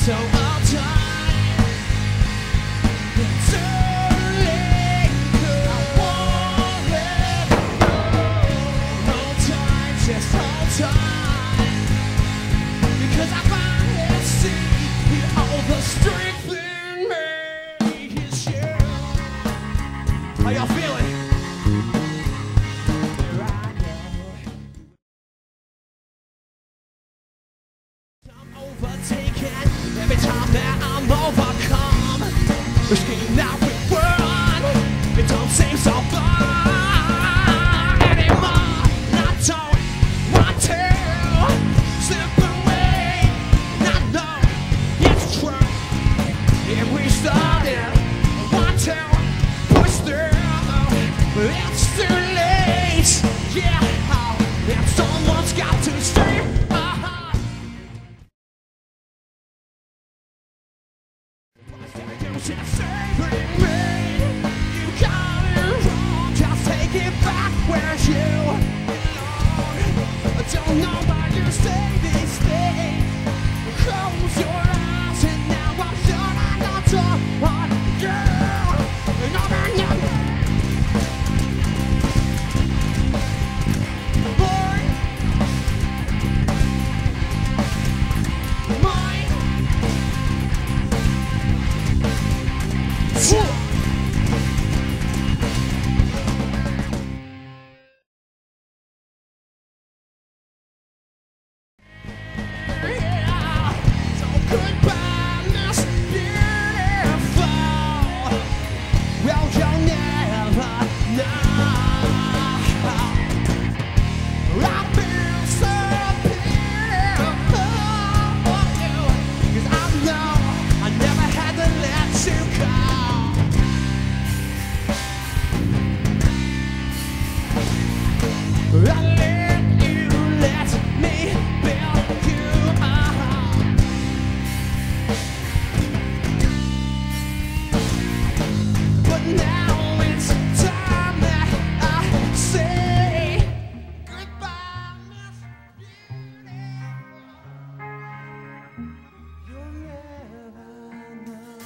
So all time, too late. I won't let go. No time, just hold time. Because I finally see all the strength in me is you. How y'all feeling? Here I go. I'm overtaken every time that I'm overcome. The scheme that we run, it don't seem so far anymore. And I don't want to slip away. And I know it's true. If we started, I want to push through, but it's too late. Yeah, and someone's got to stay. Just saving me. You got it wrong. Just take it back where you belong. I don't know why you say these things. Close your eyes and now I'm sure I don't want you. And I'm in your boy. Mine. So goodbye, Miss Beautiful. Well, you'll never know. I feel so beautiful for you. 'Cause I know I never had to let you go. I let you let me build you up. But now it's time that I say goodbye, Miss Beautiful. You'll never know.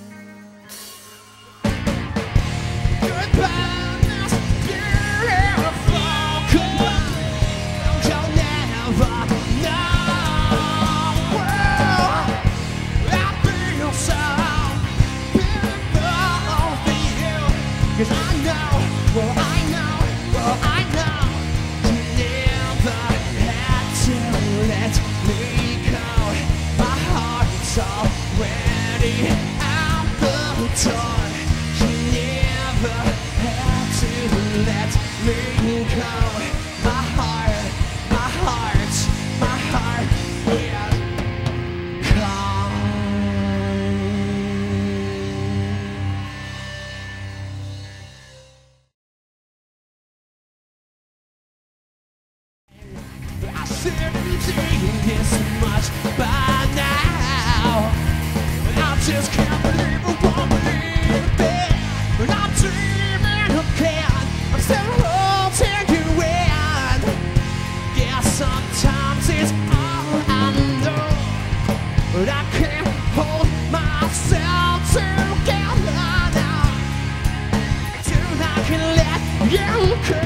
Goodbye, Miss Beautiful. Goodbye. You'll never know. Well, I feel so beautiful for you. 'Cause I know, well I know, well I know you never had to let me go. My heart's already out the door. You never had to let me go. My heart, my heart, my heart is calm. I shouldn't be this much by now. I just can't believe I won't believe it. But I'm dreaming again. I'm still holding you in. Yeah, sometimes it's all I know. But I can't hold myself together now. Till I can let you go.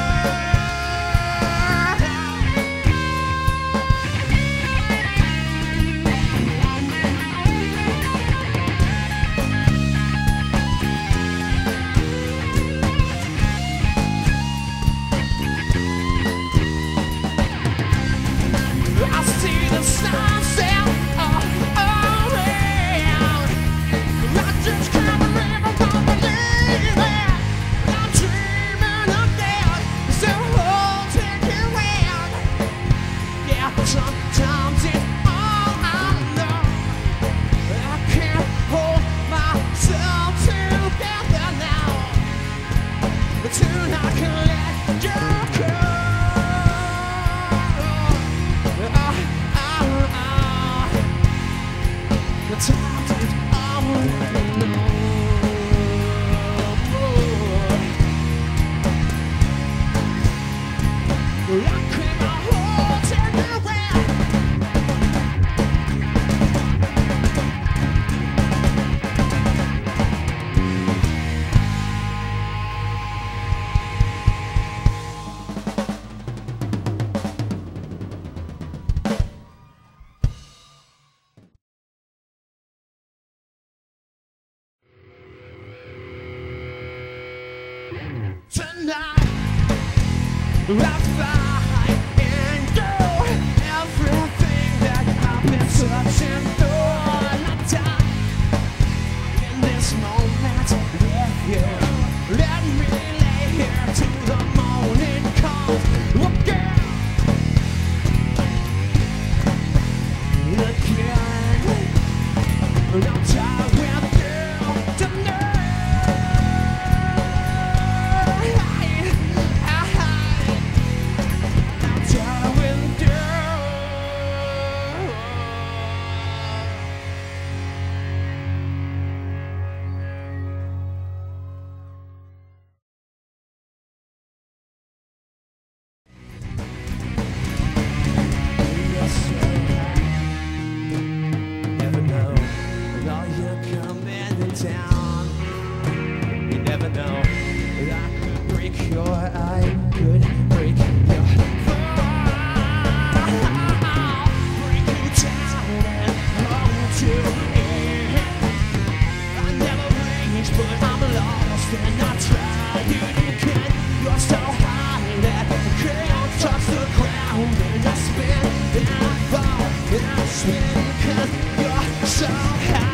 I see the sunset all around. I just can't believe I won't believe it. I'm dreaming again, still holding you in. Yeah, sometimes it's all I know. I can't hold myself together now. But soon I can let you go. The times it's all I know. I can't hold you around. Tonight I find and do everything that I've been searching for. And I die in this moment with you. Let me lay here till the morning comes. Again, and I'll die with you tonight. Down. You never know that I could break your eye, could break your fall, break you down and hold you in. I never reach, but I'm lost and I try it again. You're so high that I can't touch the ground, and I spin and I fall and I spin 'cause you're so high.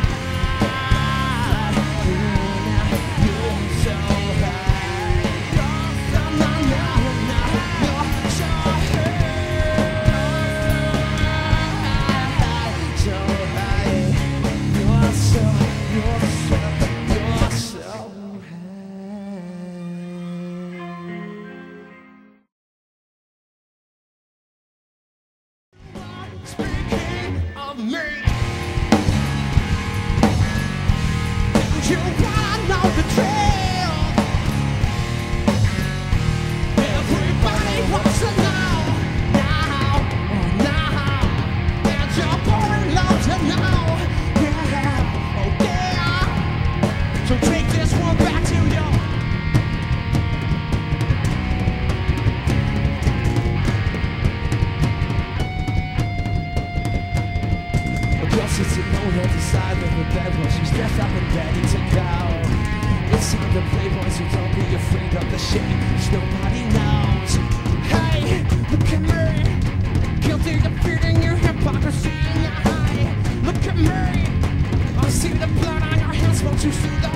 Speaking of me, you wanna know the drill. Everybody wants to know now, and your boy loves to know. Yeah, oh yeah. So take this one back to you. Sits alone at the side of the bed while she's dressed up and ready to go. It's time to play, boys, so don't be afraid of the shame, 'cause nobody knows. Hey, look at me, guilty of feeding your hypocrisy in your eye. Look at me, I see the blood on your hands, won't you see the